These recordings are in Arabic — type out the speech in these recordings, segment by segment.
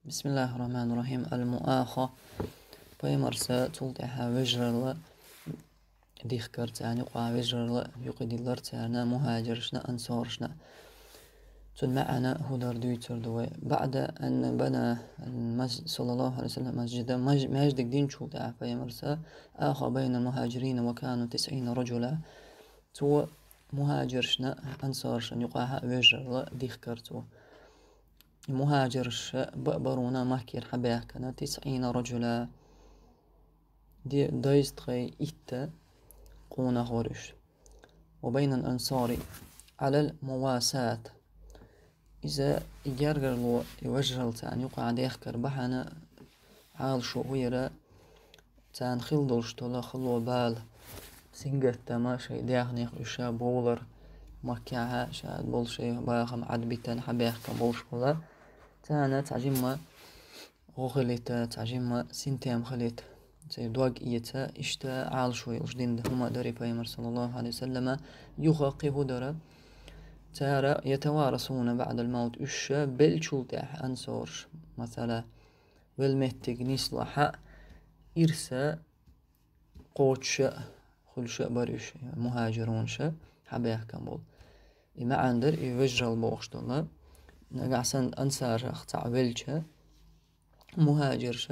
بسم الله الرحمن الرحيم. المؤاخاة بيمرسا تلتحى وجرلا ديخكر تاني قا وجرلا يقدر تانا مهاجرشنا أنصارشنا تن معنا هدر دويتر دوي بعد أن بنى المسجد صلى الله عليه وسلم مسجدا مجد دين تلتحى بيمرسا آخى بين المهاجرين وكانوا 90 رجلا تو مهاجرشنا أنصارشنا يقاها وجرلا ديخكر تو مهاجرش بأبرونا ماكير حباه كان 90 رجلا دي دايستغي إتا قونا غورش وبين الأنصار على المواساة إذا يجرغلو يوجرل تان يقع ديخكر بحنا عال شويرة تان خلدلش تولا خلو بال سنجت تما شي ديخنيخ إشا بولر مكيعها شاد بولشي باخم عدبتان حباه كان بولش بولا تانا تعجمة غوغليتا تعجمة سنتيم خليت زي دوغ إيتا إشتا عال شوي وجدين هما داري بايمر صلى الله عليه وسلم يغاقي هدرة تارا يتوارثون بعد الموت إشا بالشلتاح أنصارش مثلا والمهتق نصلحة إرسا قوتش خلش بريش مهاجرونش حبيح كمبول إما عندر يوجر البوغش دولا نقعسن أنصار تعبلش مهاجرش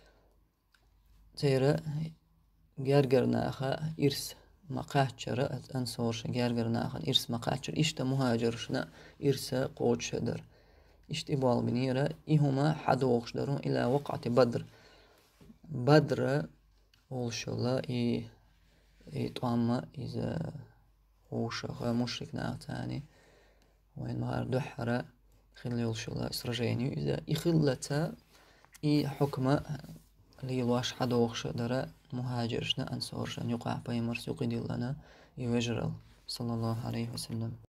تيرا جارجرناخا إرس مقاتشر أنصارش جارجرناخا إرس مقاتشر إشتا مهاجرشنا إرس قوتش در إشت إبال بنيرة إهما حدوغش درون إلى وقعة بدر والشلا طعما إذا وشخ مشركنا تاني وين مهار دحرة خلي والشلا إسرجيني إذا إخلتا حكمة ليلواش حدوغش درا مهاجرشنا أنصارشنا يقع بيمرس يقدي لنا يوجرل صلى الله عليه وسلم.